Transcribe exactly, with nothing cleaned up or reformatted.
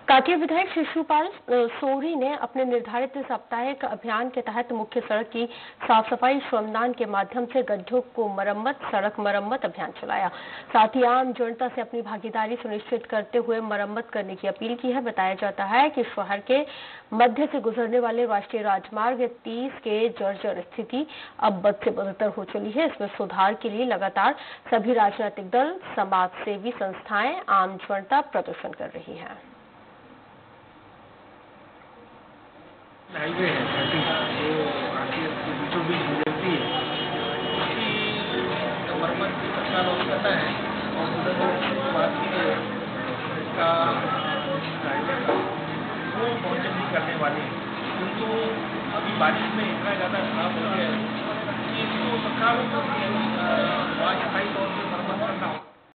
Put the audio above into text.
कांकेर विधायक शिशुपाल सोरी ने अपने निर्धारित साप्ताहिक अभियान के तहत मुख्य सड़क की साफ सफाई श्रमदान के माध्यम से गड्ढों को मरम्मत सड़क मरम्मत अभियान चलाया। साथ ही आम जनता से अपनी भागीदारी सुनिश्चित करते हुए मरम्मत करने की अपील की है। बताया जाता है कि शहर के मध्य से गुजरने वाले राष्ट्रीय राजमार्ग तीस के जर्जर स्थिति अब बद से बदतर हो चली है। इसमें सुधार के लिए लगातार सभी राजनीतिक दल, समाज सेवी संस्थाएं, आम जनता प्रदर्शन कर रही है। हाईवे है थर्टी जो आरटीएस के बीचों बीच गुजरती है, उसकी मरम्मत की सरकार और करता है और बात की इसका हाईवे का वो बहुत जल्दी करने वाले हैं, किंतु अभी बारिश में इतना ज़्यादा खराब हो गया है कि इसको सरकार अस्थायी तौर पर